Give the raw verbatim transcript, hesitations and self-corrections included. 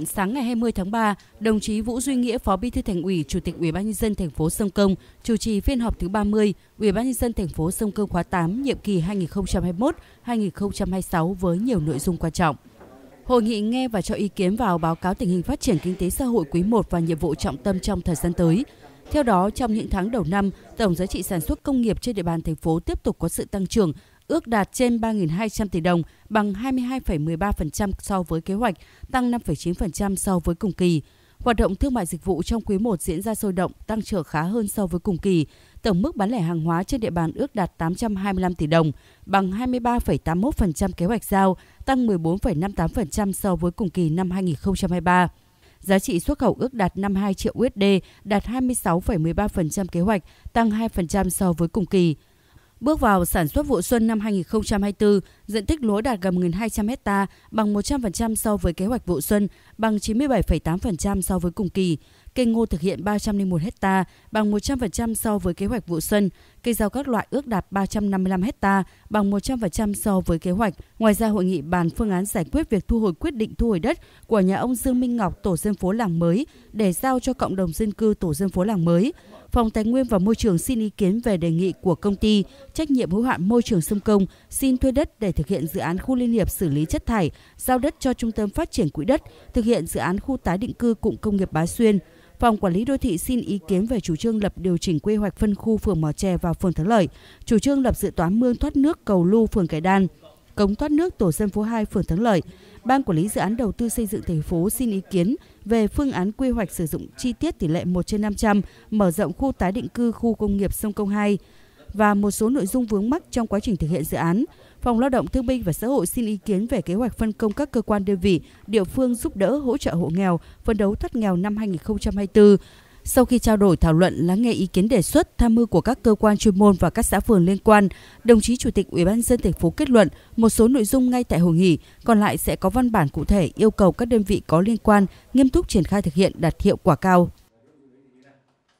Sáng ngày hai mươi tháng ba, đồng chí Vũ Duy Nghĩa, Phó Bí thư Thành ủy, Chủ tịch Ủy ban nhân dân thành phố Sông Công chủ trì phiên họp thứ ba mươi Ủy ban nhân dân thành phố Sông Công khóa tám, nhiệm kỳ hai nghìn không trăm hai mươi mốt đến hai nghìn không trăm hai mươi sáu với nhiều nội dung quan trọng. Hội nghị nghe và cho ý kiến vào báo cáo tình hình phát triển kinh tế xã hội quý một và nhiệm vụ trọng tâm trong thời gian tới. Theo đó, trong những tháng đầu năm, tổng giá trị sản xuất công nghiệp trên địa bàn thành phố tiếp tục có sự tăng trưởng, ước đạt trên ba nghìn hai trăm tỷ đồng, bằng hai mươi hai phẩy mười ba phần trăm so với kế hoạch, tăng năm phẩy chín phần trăm so với cùng kỳ. Hoạt động thương mại dịch vụ trong quý một diễn ra sôi động, tăng trưởng khá hơn so với cùng kỳ. Tổng mức bán lẻ hàng hóa trên địa bàn ước đạt tám trăm hai mươi lăm tỷ đồng, bằng hai mươi ba phẩy tám mươi mốt phần trăm kế hoạch giao, tăng mười bốn phẩy năm mươi tám phần trăm so với cùng kỳ năm hai nghìn không trăm hai mươi ba. Giá trị xuất khẩu ước đạt năm mươi hai triệu đô la, đạt hai mươi sáu phẩy mười ba phần trăm kế hoạch, tăng hai phần trăm so với cùng kỳ. Bước vào sản xuất vụ xuân năm hai nghìn không trăm hai mươi tư, diện tích lúa đạt gần một nghìn hai trăm héc ta, bằng một trăm phần trăm so với kế hoạch vụ xuân, bằng chín mươi bảy phẩy tám phần trăm so với cùng kỳ. Cây ngô thực hiện ba trăm lẻ một héc ta, bằng một trăm phần trăm so với kế hoạch vụ xuân. Cây rau các loại ước đạt ba trăm năm mươi lăm héc ta, bằng một trăm phần trăm so với kế hoạch. Ngoài ra, hội nghị bàn phương án giải quyết việc thu hồi quyết định thu hồi đất của nhà ông Dương Minh Ngọc, tổ dân phố Làng Mới, để giao cho cộng đồng dân cư tổ dân phố Làng Mới. Phòng Tài nguyên và Môi trường xin ý kiến về đề nghị của công ty trách nhiệm hữu hạn Môi trường Sông Công xin thuê đất để thực hiện dự án khu liên hiệp xử lý chất thải, giao đất cho Trung tâm Phát triển Quỹ đất, thực hiện dự án khu tái định cư cụm công nghiệp Bá Xuyên. Phòng Quản lý Đô thị xin ý kiến về chủ trương lập điều chỉnh quy hoạch phân khu phường Mò Trè và phường Thắng Lợi, chủ trương lập dự toán mương thoát nước cầu Lu phường Cái Đan, cống thoát nước tổ dân phố hai phường Thắng Lợi. Ban Quản lý Dự án Đầu tư xây dựng thành phố xin ý kiến về phương án quy hoạch sử dụng chi tiết tỷ lệ một trên năm trăm, mở rộng khu tái định cư khu công nghiệp Sông Công hai và một số nội dung vướng mắc trong quá trình thực hiện dự án. Phòng Lao động Thương binh và Xã hội xin ý kiến về kế hoạch phân công các cơ quan đơn vị, địa phương giúp đỡ hỗ trợ hộ nghèo, phấn đấu thoát nghèo năm hai nghìn không trăm hai mươi tư. Sau khi trao đổi thảo luận, lắng nghe ý kiến đề xuất, tham mưu của các cơ quan chuyên môn và các xã phường liên quan, đồng chí Chủ tịch Ủy ban nhân dân thành phố kết luận một số nội dung ngay tại hội nghị, còn lại sẽ có văn bản cụ thể yêu cầu các đơn vị có liên quan nghiêm túc triển khai thực hiện đạt hiệu quả cao.